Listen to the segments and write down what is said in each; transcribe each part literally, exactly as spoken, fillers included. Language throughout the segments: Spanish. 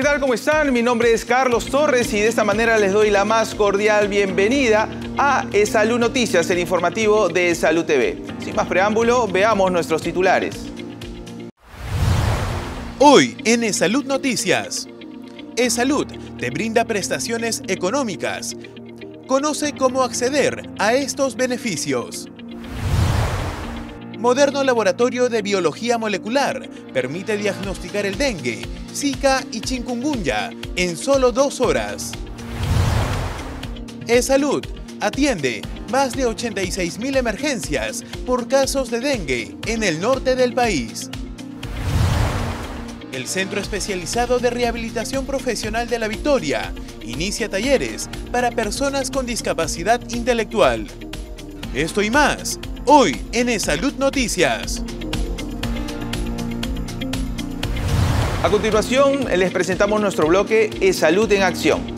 ¿qué tal? ¿Cómo están? Mi nombre es Carlos Torres y de esta manera les doy la más cordial bienvenida a eSalud Noticias, el informativo de eSalud T V. Sin más preámbulo, veamos nuestros titulares. Hoy en eSalud Noticias. eSalud te brinda prestaciones económicas. Conoce cómo acceder a estos beneficios. Moderno laboratorio de biología molecular permite diagnosticar el dengue, zika y chikungunya en solo dos horas. eSalud atiende más de ochenta y seis mil emergencias por casos de dengue en el norte del país. El Centro Especializado de Rehabilitación Profesional de La Victoria inicia talleres para personas con discapacidad intelectual. Esto y más, hoy en eSalud Noticias. A continuación, les presentamos nuestro bloque eSalud en Acción.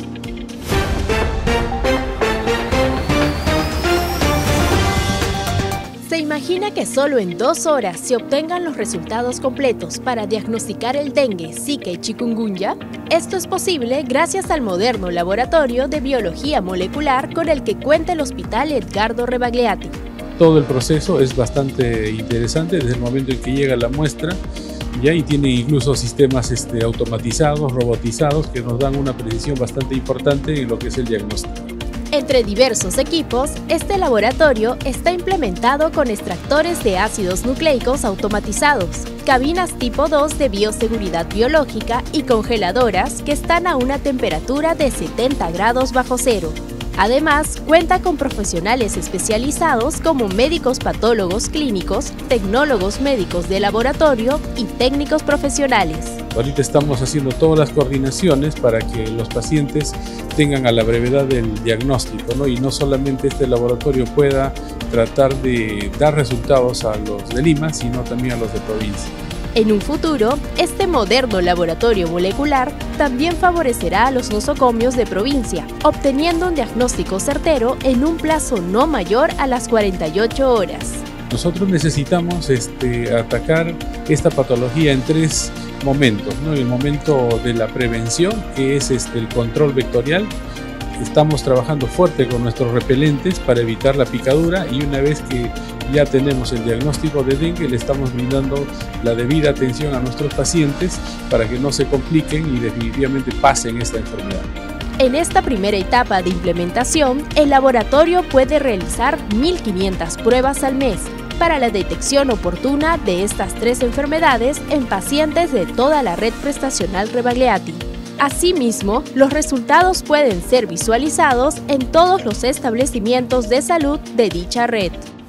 ¿Se imagina que solo en dos horas se obtengan los resultados completos para diagnosticar el dengue, zika y chikungunya? Esto es posible gracias al moderno laboratorio de biología molecular con el que cuenta el Hospital Edgardo Rebagliati. Todo el proceso es bastante interesante desde el momento en que llega la muestra, y ahí tiene incluso sistemas este, automatizados, robotizados, que nos dan una precisión bastante importante en lo que es el diagnóstico. Entre diversos equipos, este laboratorio está implementado con extractores de ácidos nucleicos automatizados, cabinas tipo dos de bioseguridad biológica y congeladoras que están a una temperatura de setenta grados bajo cero. Además, cuenta con profesionales especializados como médicos patólogos clínicos, tecnólogos médicos de laboratorio y técnicos profesionales. Ahorita estamos haciendo todas las coordinaciones para que los pacientes tengan a la brevedad el diagnóstico, ¿no? Y no solamente este laboratorio pueda tratar de dar resultados a los de Lima, sino también a los de provincia. En un futuro, este moderno laboratorio molecular también favorecerá a los nosocomios de provincia, obteniendo un diagnóstico certero en un plazo no mayor a las cuarenta y ocho horas. Nosotros necesitamos este, atacar esta patología en tres momentos, ¿no? El momento de la prevención, que es este, el control vectorial. Estamos trabajando fuerte con nuestros repelentes para evitar la picadura, y una vez que ya tenemos el diagnóstico de dengue, le estamos brindando la debida atención a nuestros pacientes para que no se compliquen y definitivamente pasen esta enfermedad. En esta primera etapa de implementación, el laboratorio puede realizar mil quinientas pruebas al mes para la detección oportuna de estas tres enfermedades en pacientes de toda la red prestacional Rebagliati. Asimismo, los resultados pueden ser visualizados en todos los establecimientos de salud de dicha red.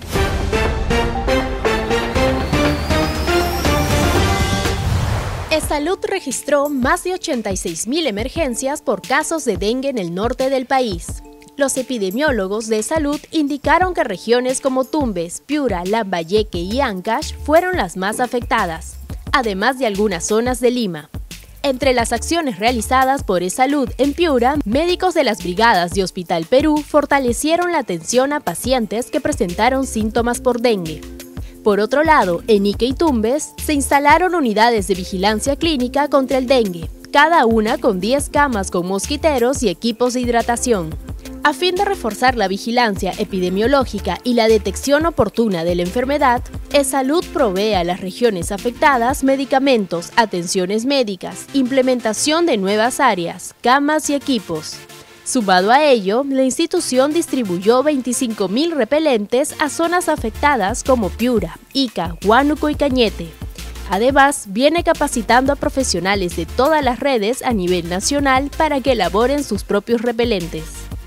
eSalud registró más de ochenta y seis mil emergencias por casos de dengue en el norte del país. Los epidemiólogos de eSalud indicaron que regiones como Tumbes, Piura, Lambayeque y Ancash fueron las más afectadas, además de algunas zonas de Lima. Entre las acciones realizadas por eSalud en Piura, médicos de las brigadas de Hospital Perú fortalecieron la atención a pacientes que presentaron síntomas por dengue. Por otro lado, en Ique y Tumbes se instalaron unidades de vigilancia clínica contra el dengue, cada una con diez camas con mosquiteros y equipos de hidratación. A fin de reforzar la vigilancia epidemiológica y la detección oportuna de la enfermedad, eSalud provee a las regiones afectadas medicamentos, atenciones médicas, implementación de nuevas áreas, camas y equipos. Sumado a ello, la institución distribuyó veinticinco mil repelentes a zonas afectadas como Piura, Ica, Huánuco y Cañete. Además, viene capacitando a profesionales de todas las redes a nivel nacional para que elaboren sus propios repelentes.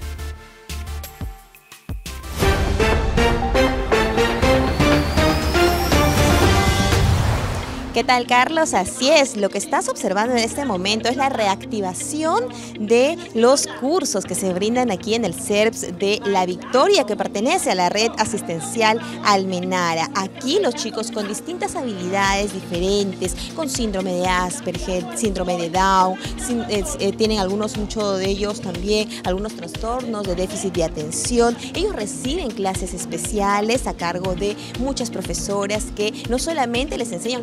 ¿Qué tal, Carlos? Así es, lo que estás observando en este momento es la reactivación de los cursos que se brindan aquí en el C E R P S de La Victoria, que pertenece a la red asistencial Almenara. Aquí los chicos con distintas habilidades diferentes, con síndrome de Asperger, síndrome de Down, sin, eh, eh, tienen algunos, muchos de ellos también, algunos trastornos de déficit de atención. Ellos reciben clases especiales a cargo de muchas profesoras que no solamente les enseñan cursos como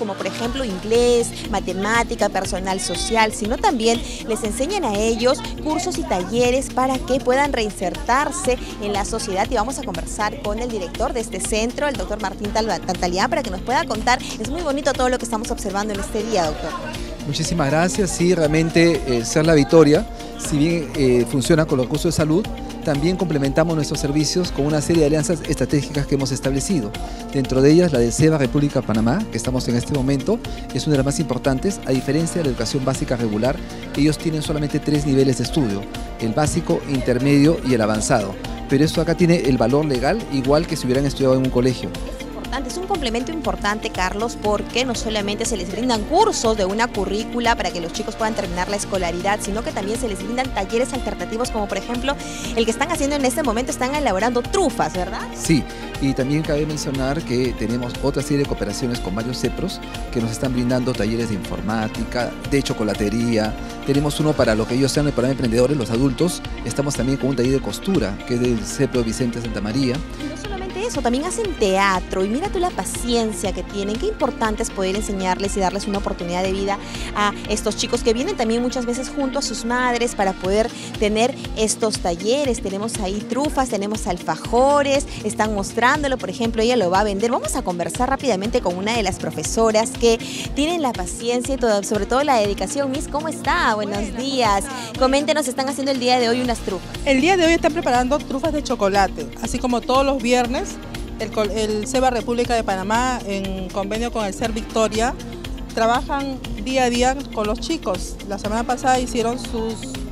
como por ejemplo inglés, matemática, personal social, sino también les enseñan a ellos cursos y talleres para que puedan reinsertarse en la sociedad. Y vamos a conversar con el director de este centro, el doctor Martín Tantalián, para que nos pueda contar. Es muy bonito todo lo que estamos observando en este día, doctor. Muchísimas gracias. Sí, realmente el Ser La Victoria, si bien eh, funciona con los cursos de salud, también complementamos nuestros servicios con una serie de alianzas estratégicas que hemos establecido. Dentro de ellas, la del SEBA República Panamá, que estamos en este momento, es una de las más importantes. A diferencia de la educación básica regular, ellos tienen solamente tres niveles de estudio: el básico, intermedio y el avanzado. Pero esto acá tiene el valor legal igual que si hubieran estudiado en un colegio. Es un complemento importante, Carlos, porque no solamente se les brindan cursos de una currícula para que los chicos puedan terminar la escolaridad, sino que también se les brindan talleres alternativos, como por ejemplo el que están haciendo en este momento, están elaborando trufas, ¿verdad? Sí, y también cabe mencionar que tenemos otra serie de cooperaciones con varios CEPROS que nos están brindando talleres de informática, de chocolatería. Tenemos uno para lo que ellos sean el programa de emprendedores, los adultos. Estamos también con un taller de costura, que es del CEPRO Vicente Santa María. Y no solamente eso, también hacen teatro, y mira tú la paciencia que tienen. Qué importante es poder enseñarles y darles una oportunidad de vida a estos chicos que vienen también muchas veces junto a sus madres para poder tener estos talleres. Tenemos ahí trufas, tenemos alfajores, están mostrándolo, por ejemplo, ella lo va a vender. Vamos a conversar rápidamente con una de las profesoras que tienen la paciencia y todo, sobre todo la dedicación. Miss, ¿cómo está? Buenos días. Coméntenos, están haciendo el día de hoy unas trufas. El día de hoy están preparando trufas de chocolate, así como todos los viernes. El, el SEBA República de Panamá, en convenio con el Ser Victoria, trabajan día a día con los chicos. La semana pasada hicieron sus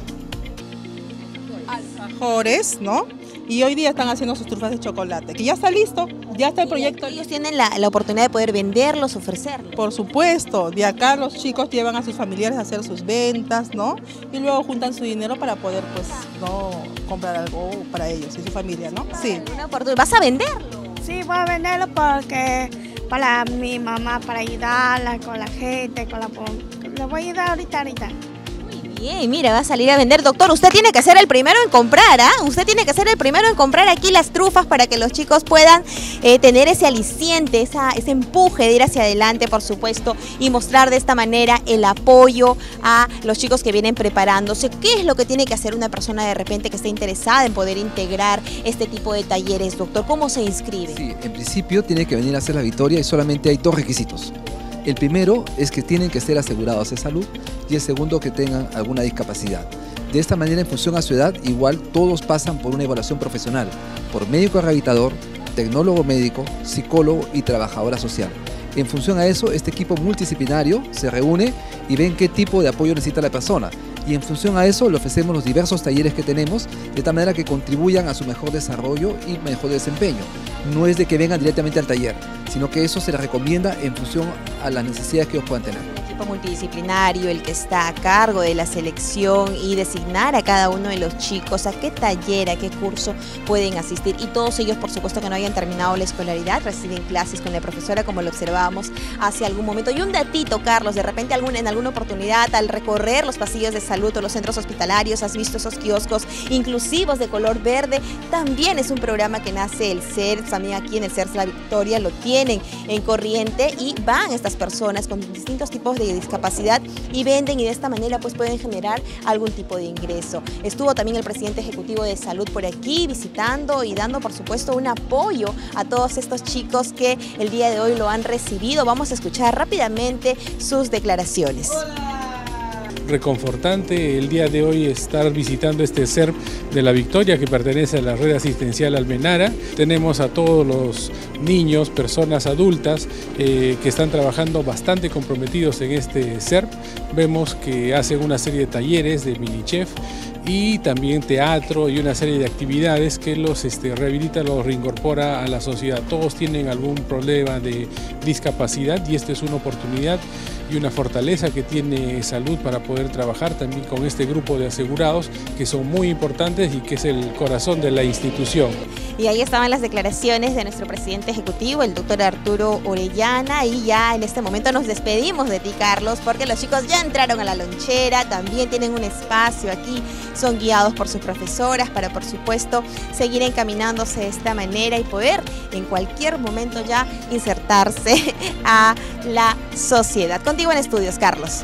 alfajores, ¿no? Y hoy día están haciendo sus trufas de chocolate, que ya está listo, ya está el proyecto. Ellos tienen la, la oportunidad de poder venderlos, ofrecerlos. Por supuesto, de acá los chicos llevan a sus familiares a hacer sus ventas, ¿no? Y luego juntan su dinero para poder, pues, no comprar algo para ellos y su familia, ¿no? Sí. ¿Vas a venderlo? Sí, voy a venderlo porque para mi mamá, para ayudarla con la gente, con la... Le voy a ayudar ahorita, ahorita. Bien, mira, va a salir a vender. Doctor, usted tiene que ser el primero en comprar, ¿ah? ¿eh? Usted tiene que ser el primero en comprar aquí las trufas para que los chicos puedan eh, tener ese aliciente, esa, ese empuje de ir hacia adelante, por supuesto, y mostrar de esta manera el apoyo a los chicos que vienen preparándose. ¿Qué es lo que tiene que hacer una persona de repente que esté interesada en poder integrar este tipo de talleres, doctor? ¿Cómo se inscribe? Sí, en principio tiene que venir a hacer la Victoria y solamente hay dos requisitos. El primero es que tienen que ser asegurados de salud y el segundo que tengan alguna discapacidad. De esta manera, en función a su edad, igual todos pasan por una evaluación profesional, por médico rehabilitador, tecnólogo médico, psicólogo y trabajadora social. En función a eso, este equipo multidisciplinario se reúne y ven qué tipo de apoyo necesita la persona. Y en función a eso le ofrecemos los diversos talleres que tenemos, de tal manera que contribuyan a su mejor desarrollo y mejor desempeño. No es de que vengan directamente al taller, sino que eso se les recomienda en función a las necesidades que ellos puedan tener. El equipo multidisciplinario, el que está a cargo de la selección y designar a cada uno de los chicos a qué taller, a qué curso pueden asistir. Y todos ellos, por supuesto, que no hayan terminado la escolaridad, reciben clases con la profesora, como lo observábamos hace algún momento. Y un datito, Carlos, de repente algún, en alguna oportunidad, al recorrer los pasillos de salud o los centros hospitalarios, has visto esos kioscos inclusivos de color verde. También es un programa que nace el C E R S, también aquí en el C E R S La Victoria lo tienen en corriente, y van estas personas con distintos tipos de discapacidad y venden, y de esta manera pues pueden generar algún tipo de ingreso. Estuvo también el presidente ejecutivo de salud por aquí visitando y dando por supuesto un apoyo a todos estos chicos que el día de hoy lo han recibido. Vamos a escuchar rápidamente sus declaraciones. Reconfortante el día de hoy estar visitando este C E R P de La Victoria, que pertenece a la red asistencial Almenara. Tenemos a todos los niños, personas adultas eh, que están trabajando bastante comprometidos en este C E R P. Vemos que hacen una serie de talleres de mini chef y también teatro y una serie de actividades que los este, rehabilita, los reincorpora a la sociedad. Todos tienen algún problema de discapacidad y esta es una oportunidad y una fortaleza que tiene Salud para poder trabajar también con este grupo de asegurados que son muy importantes y que es el corazón de la institución. Y ahí estaban las declaraciones de nuestro presidente ejecutivo, el doctor Arturo Orellana, y ya en este momento nos despedimos de ti, Carlos, porque los chicos ya entraron a la lonchera, también tienen un espacio aquí, son guiados por sus profesoras para, por supuesto, seguir encaminándose de esta manera y poder en cualquier momento ya insertarse a la sociedad. Contigo en estudios, Carlos.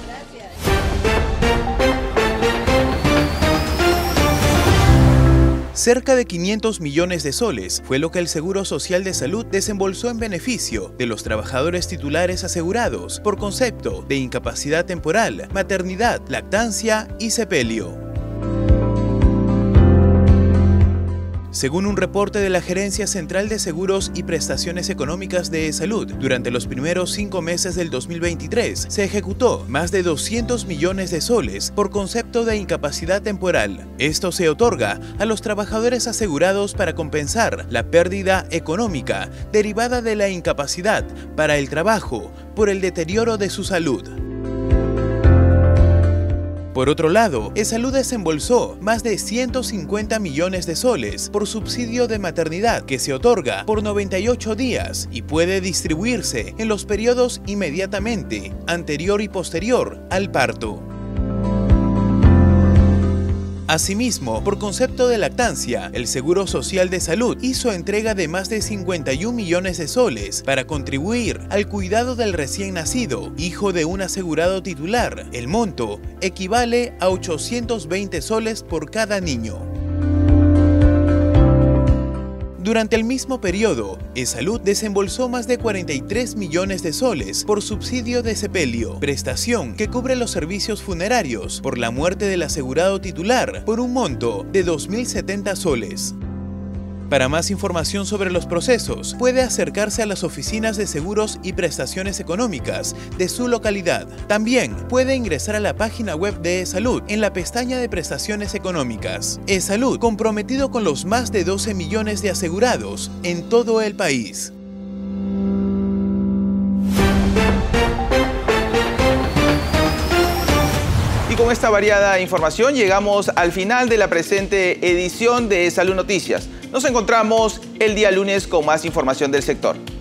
Cerca de quinientos millones de soles fue lo que el Seguro Social de Salud desembolsó en beneficio de los trabajadores titulares asegurados por concepto de incapacidad temporal, maternidad, lactancia y sepelio. Según un reporte de la Gerencia Central de Seguros y Prestaciones Económicas de Salud, durante los primeros cinco meses del dos mil veintitrés se ejecutó más de doscientos millones de soles por concepto de incapacidad temporal. Esto se otorga a los trabajadores asegurados para compensar la pérdida económica derivada de la incapacidad para el trabajo por el deterioro de su salud. Por otro lado, Salud desembolsó más de ciento cincuenta millones de soles por subsidio de maternidad que se otorga por noventa y ocho días y puede distribuirse en los periodos inmediatamente anterior y posterior al parto. Asimismo, por concepto de lactancia, el Seguro Social de Salud hizo entrega de más de cincuenta y un millones de soles para contribuir al cuidado del recién nacido, hijo de un asegurado titular. El monto equivale a ochocientos veinte soles por cada niño. Durante el mismo periodo, Salud desembolsó más de cuarenta y tres millones de soles por subsidio de sepelio, prestación que cubre los servicios funerarios por la muerte del asegurado titular por un monto de dos mil setenta soles. Para más información sobre los procesos, puede acercarse a las oficinas de seguros y prestaciones económicas de su localidad. También puede ingresar a la página web de Salud en la pestaña de prestaciones económicas. Salud, comprometido con los más de doce millones de asegurados en todo el país. Y con esta variada información llegamos al final de la presente edición de Salud Noticias. Nos encontramos el día lunes con más información del sector.